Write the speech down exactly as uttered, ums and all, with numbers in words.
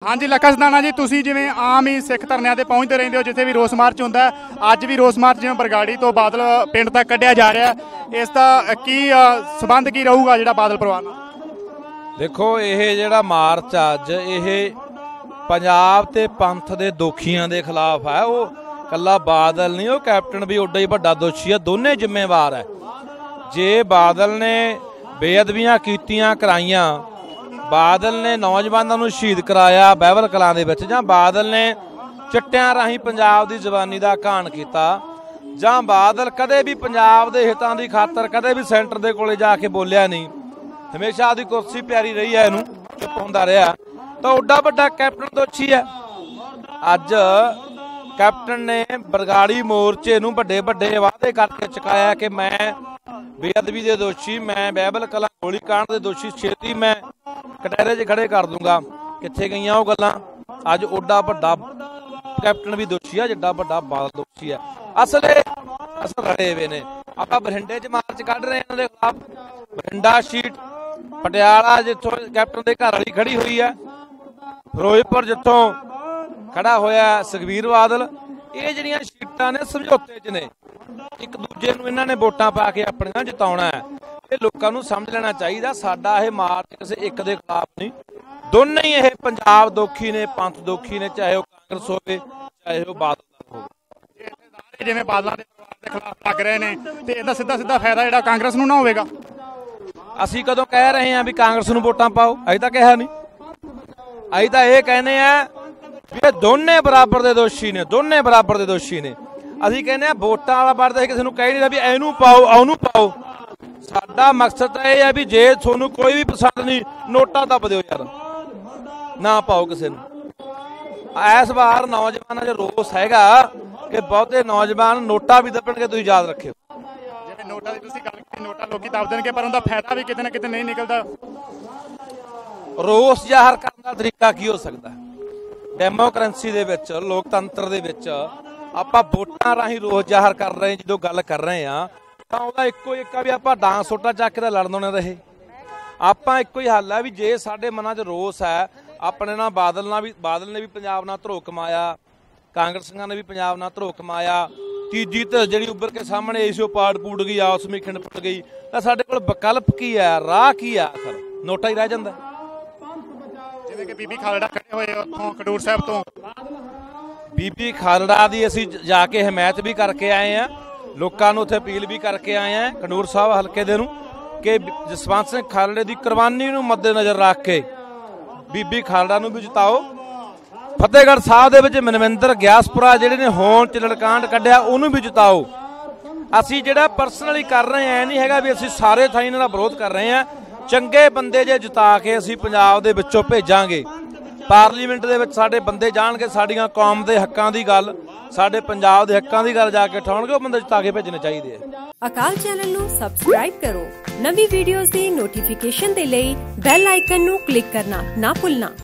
हाँ जी लखा सदाना जी, तुसीं जिवें आम ही सिख धरनिਆਂ ते पहुंचते रहंदे हो, जिथे भी रोस मार्च हुंदा है, अज भी रोस मार्च जिवें बरगाड़ी तो बादल पिंड तक कढ़िया जा रहा है, इसका की संबंध की रहूगा जिहड़ा बादल परिवार नाल? देखो ये जिहड़ा मार्च अज ये पंजाब ते पंथ दे दोखियां दे खिलाफ है। वो कल्ला बादल नहीं, वो कैप्टन भी उड्डा ही वड्डा दोषी है, दोने जिम्मेवार है। जे बादल ने बेअदबियां कीतियां कराइयां, बादल ने नौजवानों को शहीद कराया बहबल कलां दे विच, जां बादल ने चिट्टियां राही पंजाब की जवानी का घाण किया, जां बादल कदे भी पंजाब के हितां की खातर कदे भी सेंटर के कोले जाके बोलिया नहीं, हमेशा आदि कुर्सी प्यारी रही है, इनू चुप होंदा रहा, तो उड्डा वड्डा कैप्टन दोषी है। अज कैप्टन ने बरगाड़ी मोर्चे नूं वड्डे वड्डे वादे करके चुकाया कि मैं बेअदबी के दोषी, मैं बहबल कलां गोली कांड के दोषी छेती मैं कटहरे च खड़े कर दूंगा। कित्थे गईयां वो गल्लां? अज उड्डा वड्डा कैप्टन भी दोषी है, जिड्डा वड्डा बादल दोषी है। असले असल रले हुए ने। आपां बठिंडे च मार्च कढ रहे हैं इन्हां दे खिलाफ, बठिंडा सीट, पटियाला जिथों कैप्टन के घर वाली खड़ी हुई है, फिरोजपुर जिथों खड़ा होया सुखबीर बादल, ये जिहड़ियां सीटां ने समझौते च ने, एक दूजे नूं इन्हां ने वोटां पा के अपणियां जिताउणा है। ये लोगों को समझ लेना चाहिए, साडा ये मार्च किसी एक के खिलाफ नहीं, दोनों ही ये पंजाब दोखी ने, पंथ दोखी ने, चाहे वो कांग्रेस होवे चाहे वो बादल होवे। जिवें बादलों के परिवार के खिलाफ लग रहे हैं, तो इसका सीधा सीधा फायदा जिहड़ा कांग्रेस नूं ना होवेगा। असीं कदों कह रहे हैं भी कांग्रेस नूं वोटां पाओ? अजे तां कहा नहीं, अजे तां ये कहने हैं भी दोने बराबर के दोषी ने, दोने बराबर के दोषी ने। असीं कहने हैं वोटां वाला बढ़दा किसी नूं कह नहीं रहा भी इहनूं पाओ ओहनूं पाओ। साडा मकसद यह है भी जे थोनू कोई भी पसंद नहीं, नोटा दब दो यार, ना पाओ किसी ने। इस बार नौजवानों जो रोस हैगा कि बहुते नौजवान नोटा भी दबणगे, तुसीं याद रखियो। जिवें नोटा दी तुसीं गल कीती, नोटा लोकी दब देणगे, पर उनका फायदा भी किते ना किते नहीं निकलदा। रोस जाहिर करने का तरीका की हो सकता है? डेमोक्रेसी दे विच, लोकतंत्र दे विच आपां वोटां राहीं रोस जाहिर कर रहे हैं, जो गल कर रहे हैं ਉਹਦਾ ਇੱਕੋ ਇੱਕ ਆ ਵੀ ਆਪਾਂ ਡਾਂਸ ਸੋਟਾ ਚੱਕ ਕੇ ਲੜਨ ਨਾ ਰਹੇ। ਆਪਾਂ ਇੱਕੋ ਹੀ ਹੱਲ ਹੈ ਵੀ ਜੇ ਸਾਡੇ ਮਨਾਂ 'ਚ ਰੋਸ ਹੈ, ਆਪਣੇ ਨਾਲ ਬਾਦਲ ਨਾਲ ਵੀ, ਬਾਦਲ ਨੇ ਵੀ ਪੰਜਾਬ ਨਾਲ ਧਰੋ ਕਮਾਇਆ, ਕਾਂਗਰਸੀਆਂ ਨੇ ਵੀ ਪੰਜਾਬ ਨਾਲ ਧਰੋ ਕਮਾਇਆ, ਤੀਜੀ ਧਿਰ ਜਿਹੜੀ ਉੱਭਰ ਕੇ ਸਾਹਮਣੇ ਆਈ ਸੀ ਉਹ ਪਾੜ ਪੂੜ ਗਈ, ਆਪਸ ਵਿੱਚ ਖਿੰਡ ਪੁੱਟ ਗਈ, ਤਾਂ ਸਾਡੇ ਕੋਲ ਵਿਕਲਪ ਕੀ ਹੈ, ਰਾਹ ਕੀ ਆ? ਆਖਰ ਨੋਟਾ ਹੀ ਰਹਿ ਜਾਂਦਾ। ਜਿਵੇਂ ਕਿ ਬੀਬੀ ਖਾਲੜਾ ਖੜੇ ਹੋਏ ਉੱਥੋਂ ਖਡੂਰ ਸਾਹਿਬ ਤੋਂ, ਬੀਬੀ ਖਾਲੜਾ ਦੀ ਅਸੀਂ ਜਾ ਕੇ ਹਮਾਇਤ ਵੀ ਕਰਕੇ ਆਏ ਹਾਂ, लोगों को उत्थे अपील भी करके आए हैं खडूर साहब हल्के दे नूं कि जसवंत सिंह खालड़े की कुरबानी नूं मद्देनज़र रख के बीबी खालड़ा नूं भी जिताओ। फतेहगढ़ साहब दे विच मनविंदर ग्यासपुरा जिहड़े ने होण चिलड़कांड कढ़िया, उहनूं भी जिताओ। असीं जिहड़ा पर्सनली कर रहे हैं, नहीं हैगा भी असीं सारे थां इन्हां दा विरोध कर रहे हैं। चंगे बंदे जे जिता के असीं पंजाब दे विचों भेजांगे, पार्लीमेंट दे विच साडे बंदे जाणगे, साडीआं कौम दे हक्कां दी गल, साडे पंजाब दे हक्कां दी गल जाके उठाउणगे, वो बंदे जिता के भेजने चाहिए। अकाल चैनल नूं सबसक्राइब करो, नवी वीडियोज़ दी नोटिफिकेशन दे लई बैल आइकन नूं क्लिक करना ना भुलना।